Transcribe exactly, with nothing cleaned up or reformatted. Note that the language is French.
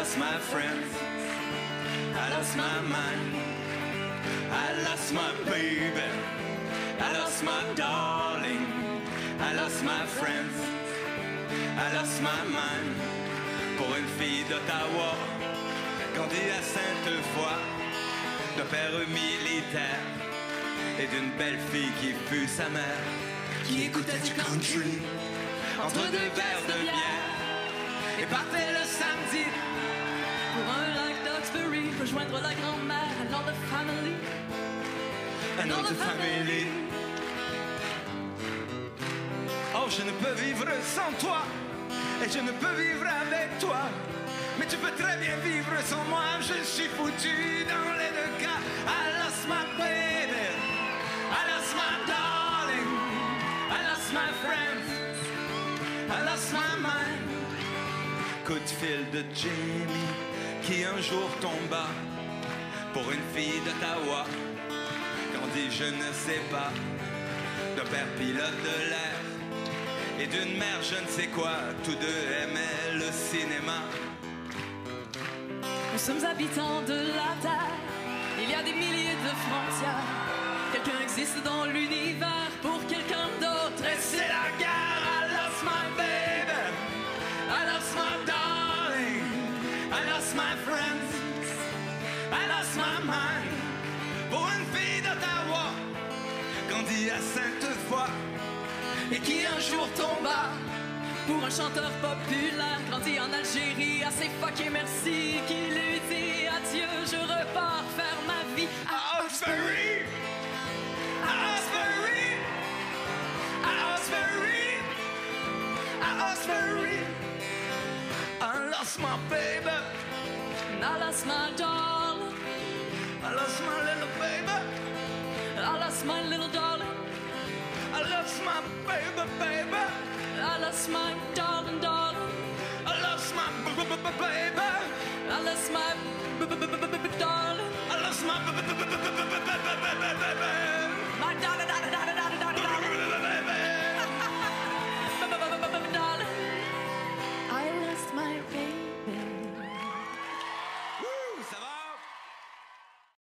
lost my friends. I lost my mind. I lost my baby. I lost my darling. I lost my friends. I lost my mind. Pour une fille d'Ottawa, grandie à Sainte-Foy, d'un père militaire et d'une belle fille qui fut sa mère, qui écoutait du country entre deux verres de bière et partait le samedi pour un lac d'Oxbury, rejoindre la grand-mère, another family, another family. Oh, je ne peux vivre sans toi et je ne peux vivre avec toi, mais tu peux très bien vivre sans moi. Je suis foutu dans les deux cas. I lost my baby, I lost my darling, I lost my friends, I lost my mind. Coup de fil de Jamie qui un jour tomba pour une fille d'Ottawa, grandit je ne sais pas, d'un père pilote de l'air et d'une mère je ne sais quoi. Tous deux aimaient le cinéma. Nous sommes habitants de la Terre, il y a des milliers de frontières. Quelqu'un existe dans l'univers pour quelqu'un d'autre et c'est la guerre. I lost my baby, I lost my darling, I lost my friends, I lost my mind. Pour une fille d'Ottawa, grandie à Sainte-Foy et qui un jour tomba pour un chanteur populaire, grandi en Algérie, assez fucké merci, qui lui dit adieu, je repars faire ma vie à Oxbury, à Oxbury, à Oxbury, à Oxbury. I lost my baby, I lost my darling, I lost my little baby, I lost my little darling, I lost my baby, baby, I lost my darling, darling, I lost my baby, I lost my darling, I lost my baby.